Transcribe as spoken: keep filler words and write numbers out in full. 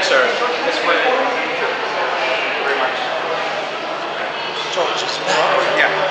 Yes, sir. This way. Sure. Very much. George is back. Yeah.